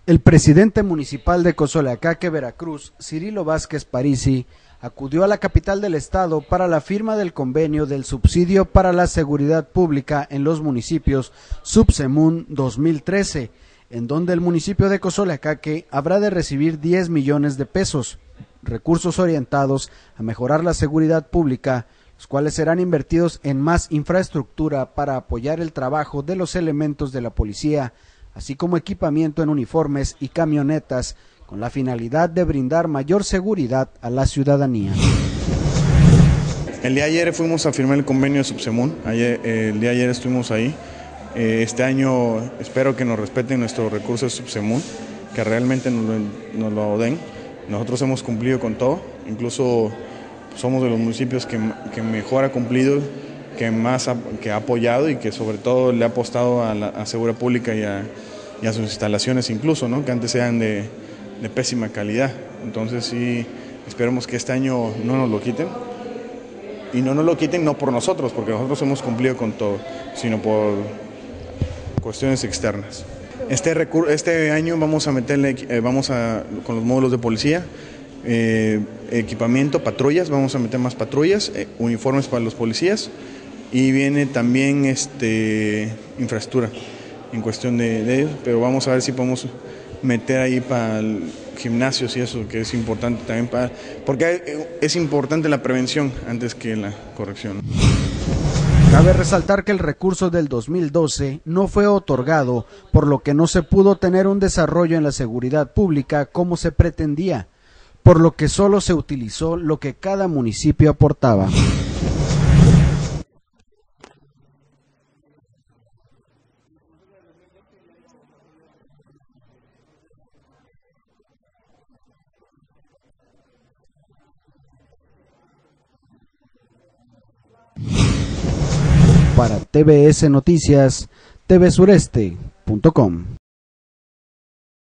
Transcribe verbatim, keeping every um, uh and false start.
El presidente municipal de Cozoleacaque, Veracruz, Cirilo Vázquez Parisi, acudió a la capital del estado para la firma del convenio del subsidio para la seguridad pública en los municipios Subsemun dos mil trece, en donde el municipio de Cozoleacaque habrá de recibir diez millones de pesos, recursos orientados a mejorar la seguridad pública, los cuales serán invertidos en más infraestructura para apoyar el trabajo de los elementos de la policía, así como equipamiento en uniformes y camionetas, con la finalidad de brindar mayor seguridad a la ciudadanía. El día de ayer fuimos a firmar el convenio de Subsemun, ayer, eh, el día de ayer estuvimos ahí. Eh, este año espero que nos respeten nuestros recursos de Subsemun, que realmente nos lo, nos lo den. Nosotros hemos cumplido con todo, incluso somos de los municipios que, que mejor ha cumplido, que más ha, que ha apoyado y que sobre todo le ha apostado a la a seguridad pública y a, y a sus instalaciones incluso, ¿no? Que antes eran de, de pésima calidad. Entonces sí, esperemos que este año no nos lo quiten. Y no nos lo quiten no por nosotros, porque nosotros hemos cumplido con todo, sino por cuestiones externas. Este, este año vamos a meterle, eh, vamos a, con los módulos de policía, eh, equipamiento, patrullas, vamos a meter más patrullas, eh, uniformes para los policías, y viene también este, infraestructura en cuestión de, de ellos, pero vamos a ver si podemos meter ahí para el gimnasios y eso, que es importante también, para, porque es importante la prevención antes que la corrección. Cabe resaltar que el recurso del dos mil doce no fue otorgado, por lo que no se pudo tener un desarrollo en la seguridad pública como se pretendía, por lo que solo se utilizó lo que cada municipio aportaba. Para T V S Noticias, T V Sureste punto com.